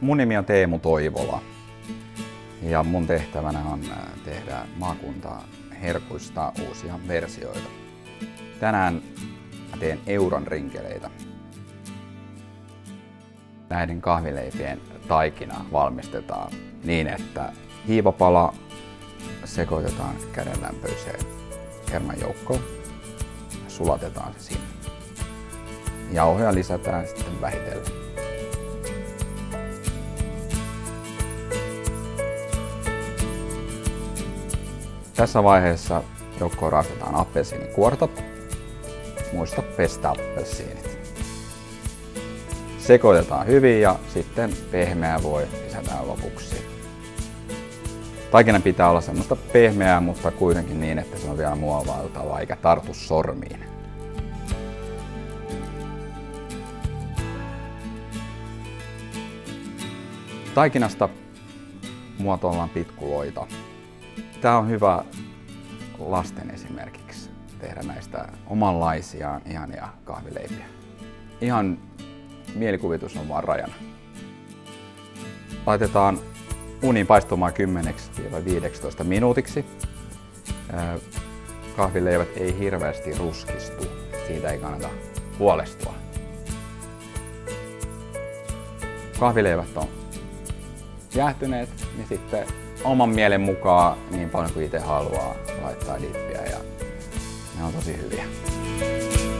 Mun nimi on Teemu Toivola ja mun tehtävänä on tehdä maakuntaherkuista uusia versioita. Tänään mä teen euron rinkeleitä. Näiden kahvileipien taikina valmistetaan niin, että hiivapala sekoitetaan kädenlämpöiseen kermajoukkoon. Sulatetaan se sinne. Jauhoja lisätään sitten vähitellen. Tässä vaiheessa joukkoon raastetaan appelsiinikuorta. Muista pestä appelsiinit. Sekoitetaan hyvin ja sitten pehmeää voi lisätään lopuksi. Taikinan pitää olla semmoista pehmeää, mutta kuitenkin niin, että se on vielä muovailtavaa eikä tartu sormiin. Taikinasta muotoillaan pitkuloita. Tää on hyvä lasten esimerkiksi tehdä näistä omanlaisiaan ihania kahvileipiä. Ihan mielikuvitus on vaan rajana. Laitetaan uuniin paistumaan 10–15 minuutiksi. Kahvileivät ei hirveästi ruskistu, siitä ei kannata huolestua. Kahvileivät on jäähtyneet, niin sitten oman mielen mukaan niin paljon kuin itse haluaa laittaa dippiä ja ne on tosi hyviä.